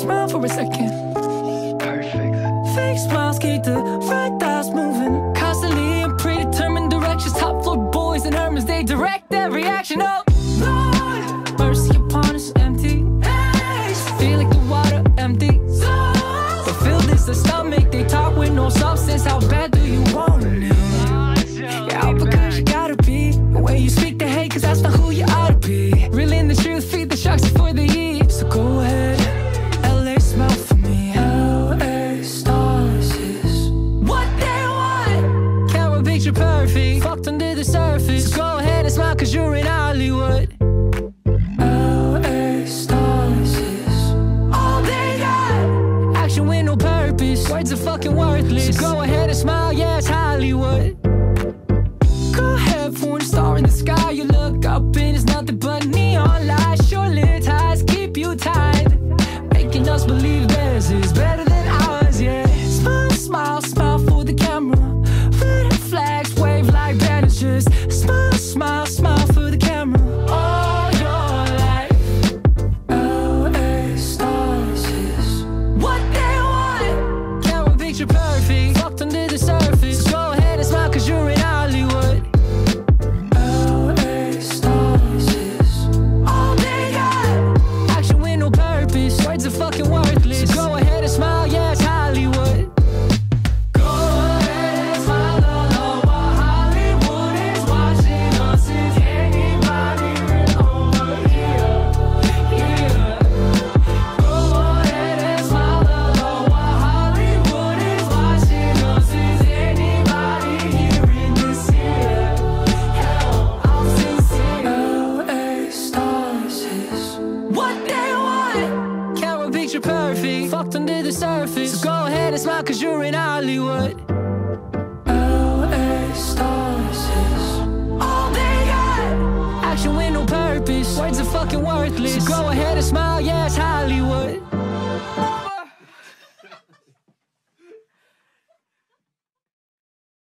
smile for a second. Perfect. Fake smiles keep the right thighs moving. Constantly in predetermined directions. Top floor boys and Hermans, they direct every action. Oh Lord, mercy upon us, empty. Feel like the water empty. But feel this, the stomach, they talk with no substance. How bad do you want it? Yeah, all because you gotta be. The way you speak the hate, cause that's not who you ought to be. Reeling the truth, feed the sharks before they eat. So go ahead, LA smell for me. LA stars is what they want. Camera picture perfect, fucked under the surface. So go ahead and smile cause you're in Hollywood. LA stars is all they got. Action with no purpose, words are fucking worthless. So go ahead and smile, yeah, it's Hollywood. Go ahead, porn star in the sky. You look up and it's nothing but neon lights. Your lit eyes keep you tied, making us believe theirs is better than ours, yeah. Smile, smile, smile for the camera. Red flags wave like banners. Just smile, smile, smile for the camera. All your life, LA stars is what they want. Camera picture perfect, fucked under the surface. So go ahead and smile cause you're in Hollywood. LA stars is all they got. Action with no purpose, words are fucking worthless. So go ahead and smile, yeah, it's Hollywood. Go ahead and smile, although while Hollywood is watching us, is anybody real over here? Yeah. Go ahead and smile, although while Hollywood is watching us, is anybody here in this here? Hell, I'm sincere. LA stars is what they want. Camera picture perfect, fucked under the surface. So go ahead and smile cause you're in Hollywood. LA stars is all they got. Action with no purpose, words are fucking worthless. So go ahead and smile, yeah, it's Hollywood.